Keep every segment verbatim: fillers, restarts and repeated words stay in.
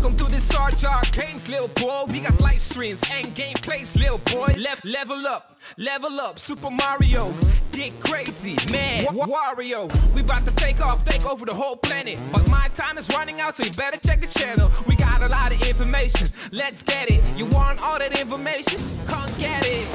Welcome to the Sarge Games, little boy. We got live streams and gameplays, little boy. Le level up, level up, Super Mario. Get crazy, man. Wa Wario. We about to take off, take over the whole planet. But my time is running out, so you better check the channel. We got a lot of information. Let's get it. You want all that information? Come get it.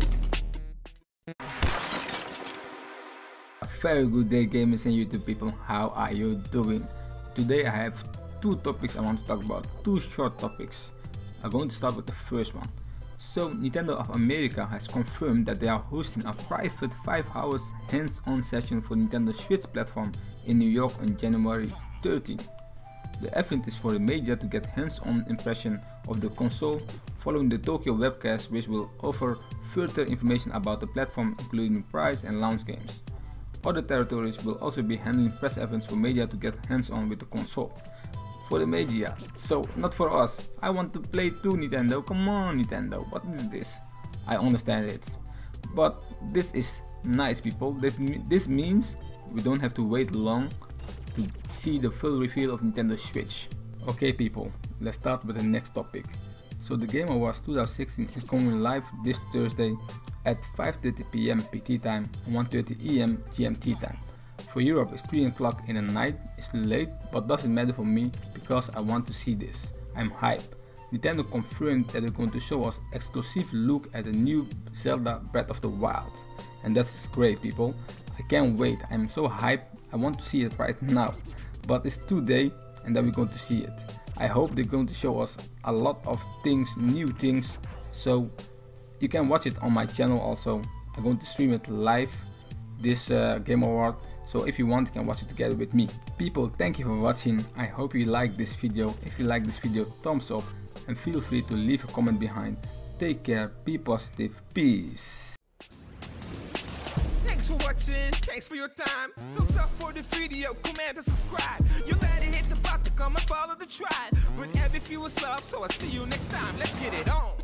A very good day, gamers and YouTube people. How are you doing? Today I have two topics I want to talk about, two short topics. I'm going to start with the first one. So Nintendo of America has confirmed that they are hosting a private five hours hands-on session for Nintendo Switch platform in New York on January thirteenth. The event is for the media to get hands-on impression of the console following the Tokyo webcast, which will offer further information about the platform, including price and launch games. Other territories will also be handling press events for media to get hands-on with the console. For the media, so not for us. I want to play too, Nintendo. Come on, Nintendo. What is this? I understand it, but this is nice, people. This means we don't have to wait long to see the full reveal of Nintendo Switch. Okay, people, let's start with the next topic. So the Game Awards twenty sixteen is going live this Thursday at five thirty p m P T time and one thirty E M G M T time. For Europe, it's three o'clock in the night. It's late, but doesn't matter for me because I want to see this. I'm hyped. Nintendo confirmed that they're going to show us exclusive look at the new Zelda Breath of the Wild, and that's great, people. I can't wait. I'm so hyped. I want to see it right now, but it's today and then we're going to see it. I hope they're going to show us a lot of things, new things, so you can watch it on my channel also. I'm going to stream it live, this uh, Game Award. So if you want, you can watch it together with me. People, thank you for watching. I hope you like this video. If you like this video, thumbs up and feel free to leave a comment behind. Take care, be positive, peace. Thanks for watching, thanks for your time. Thumbs up for the video, comment and subscribe. You better hit the button, come and follow the tribe. With every few is love, so I'll see you next time. Let's get it on.